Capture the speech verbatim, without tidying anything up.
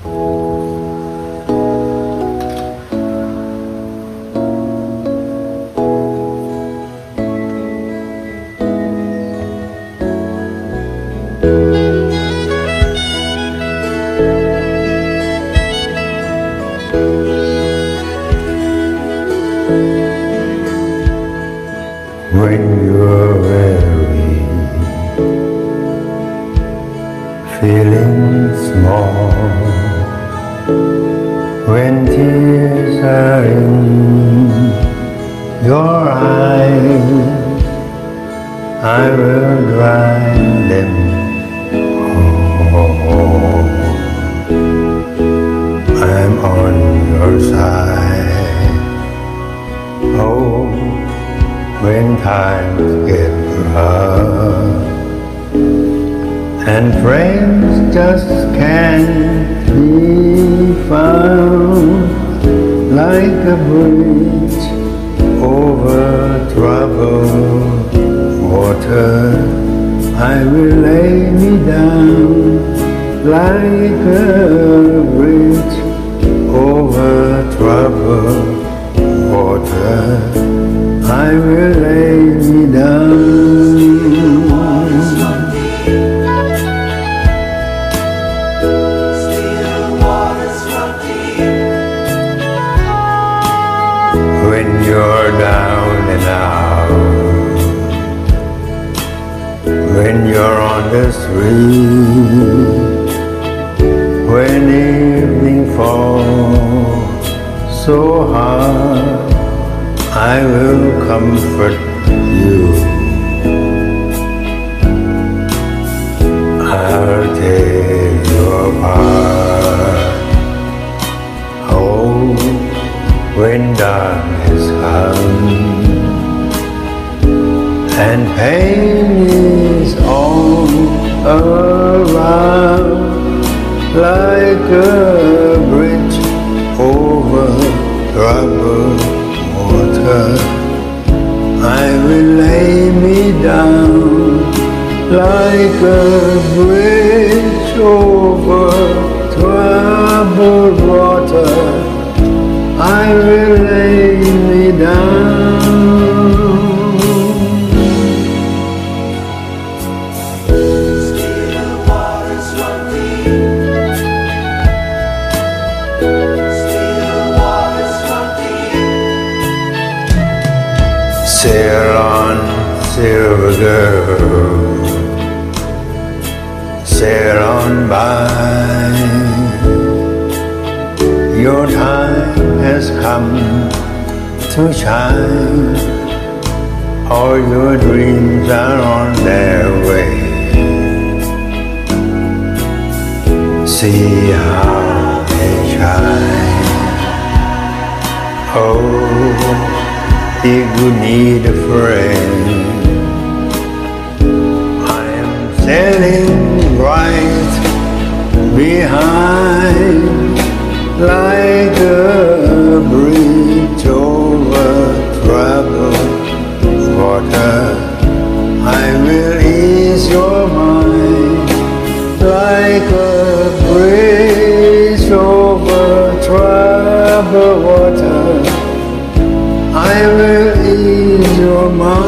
When you're weary, feeling small, when tears are in your eyes, I will dry them all. I'm on your side. Oh, when times get rough and friends just can't be found, like a bridge over troubled water, I will lay me down, like a bridge over troubled water, I will lay me down. When you're down and out, when you're on the street, when evening falls so hard, I will comfort you. I'll take your part. Oh, when darkness comes and pain is all around, like a bridge over troubled water, I will lay me down, like a bridge over troubled water, I will lay me down. Still waters run deep. Still waters run deep. Sail on, silver girl, sail on by. Your time has come to shine. All your dreams are on their way. See how they shine. Oh, if you need a friend, I am sailing right behind, like a bridge over troubled water. I will ease your mind, like a bridge over troubled water. I will ease your mind.